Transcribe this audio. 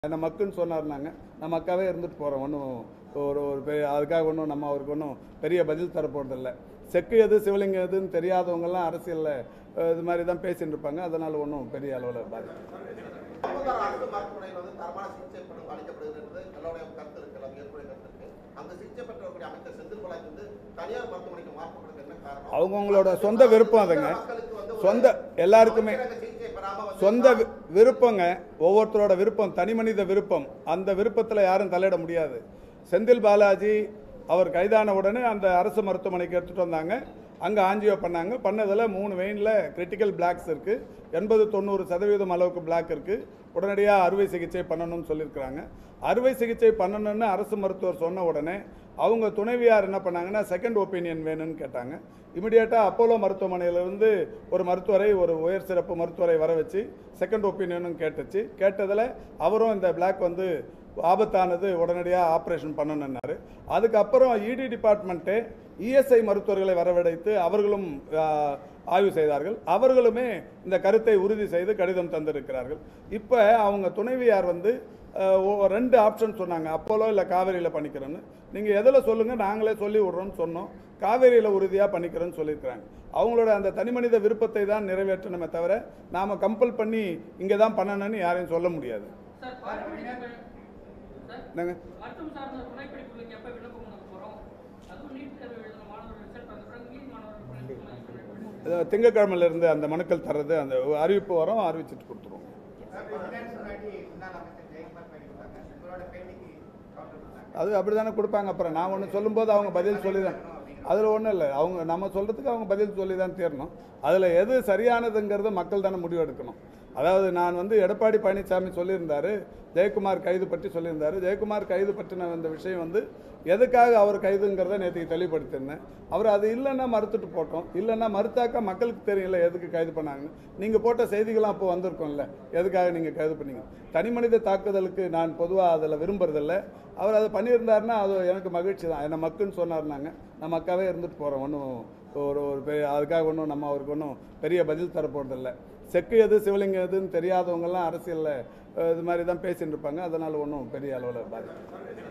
என்ன மக்குன்னு சொன்னார்னாங்க நம்ம அக்காவே இருந்துட்டு போகிறோம். ஒன்றும் ஒரு பெரிய அதுக்காக ஒன்றும் நம்ம அவருக்கு ஒன்றும் பெரிய பதில் தரப்போறதில்லை. செக்கு எது சிவலிங்கம் எதுன்னு தெரியாதவங்கெல்லாம் அரசியலில் இது மாதிரி தான் பேசிட்டு இருப்பாங்க. அதனால் ஒன்றும் பெரிய அளவில் பாதிக்கும். அவங்கவுங்களோட சொந்த விருப்பம் அதுங்க. சொந்த எல்லாருக்குமே சொந்த விருப்பங்க. ஒவ்வொருத்தரோட விருப்பம், தனி மனித விருப்பம். அந்த விருப்பத்தில் யாரும் தலையிட முடியாது. செந்தில் பாலாஜி அவர் கைதான உடனே அந்த அரசு மருத்துவமனைக்கு எடுத்துகிட்டு வந்தாங்க. அங்கே ஆஞ்சியோ பண்ணாங்க. பண்ணதில் 3 வெயினில் கிரிட்டிக்கல் பிளாக்ஸ் இருக்குது. 80-90% அளவுக்கு பிளாக் இருக்குது. உடனடியாக அறுவை சிகிச்சை பண்ணணும்னு சொல்லியிருக்கிறாங்க. அறுவை சிகிச்சை பண்ணணும்னு அரசு மருத்துவர் சொன்ன உடனே அவங்க துணைவியார் என்ன பண்ணாங்கன்னா செகண்ட் ஒப்பீனியன் வேணும்னு கேட்டாங்க. இமிடியேட்டாக அப்போலோ மருத்துவமனையிலிருந்து ஒரு மருத்துவரை, ஒரு உயர் சிறப்பு மருத்துவரை வர வச்சு செகண்ட் ஒப்பீனியனும் கேட்டதில் அவரும் இந்த பிளாக் வந்து ஆபத்தானது, உடனடியாக ஆப்ரேஷன் பண்ணணுன்னாரு. அதுக்கப்புறம் இடி டிபார்ட்மெண்ட்டே இஎஸ்ஐ மருத்துவர்களை வரவழைத்து அவர்களும் ஆய்வு செய்தார்கள். அவர்களுமே இந்த கருத்தை உறுதி செய்து கடிதம் தந்திருக்கிறார்கள். இப்போ அவங்க துணைவியார் வந்து 2 ஆப்ஷன் சொன்னாங்க. அப்போலோ இல்லை காவேரியில் பண்ணிக்கிறோன்னு. நீங்கள் எதில் சொல்லுங்கள், நாங்களே சொல்லி விட்றோன்னு சொன்னோம். காவேரியில் உறுதியாக பண்ணிக்கிறோன்னு சொல்லியிருக்கிறாங்க. அவங்களோட அந்த தனிமனித விருப்பத்தை தான் நிறைவேற்றணுமே தவிர நாம் கம்பல் பண்ணி இங்கே தான் பண்ணணும்னு யாரையும் சொல்ல முடியாது. திங்கட்கிழமையிலிருந்து அந்த மனுக்கள் தர்றது, அந்த அறிவிப்பு வரும், அறிவிச்சுட்டு கொடுத்துருவோம். அது அப்படி தானே கொடுப்பாங்க. அப்புறம் நான் ஒன்று சொல்லும்போது அவங்க பதில் சொல்லி தான், அதில் ஒன்றும் இல்லை. அவங்க நம்ம சொல்கிறதுக்கு அவங்க பதில் சொல்லி தான் தீரணும். அதில் எது சரியானதுங்கிறத மக்கள் தானே முடிவு எடுக்கணும். அதாவது நான் வந்து எடப்பாடி பழனிசாமி சொல்லியிருந்தார், ஜெயக்குமார் கைது பற்றி சொல்லியிருந்தார். ஜெயக்குமார் கைது பற்றின இந்த விஷயம் வந்து எதுக்காக அவர் கைதுங்கிறத நேற்றுக்கு தெளிவுபடுத்தியிருந்தேன். அவர் அது இல்லைன்னா மறுத்துட்டு போட்டோம். இல்லைன்னா மறுத்தாக்கா மக்களுக்கு தெரியல எதுக்கு கைது பண்ணாங்கன்னு. நீங்கள் போட்ட செய்திகளாம் அப்போ வந்திருக்கோம்ல, எதுக்காக நீங்கள் கைது பண்ணீங்க. தனி மனித தாக்குதலுக்கு நான் பொதுவாக அதில் விரும்புறதில்லை. அவர் அதை பண்ணியிருந்தாருன்னா அது எனக்கு மகிழ்ச்சி தான். என்ன மக்குன்னு சொன்னார்னாங்க நம்ம அக்காவே இருந்துட்டு போகிறோம். ஒன்றும் ஒரு பெரிய அதுக்காக ஒன்றும் நம்ம அவருக்கு ஒன்றும் பெரிய பதில் தரப்போறதில்லை. செக்கு எது சிவலிங்கம் எதுன்னு தெரியாதவங்கெல்லாம் அரசியலில் இது மாதிரி தான் பேசிட்டு இருப்பாங்க. அதனால் ஒன்றும் பெரிய அளவில் பாதிக்கும்.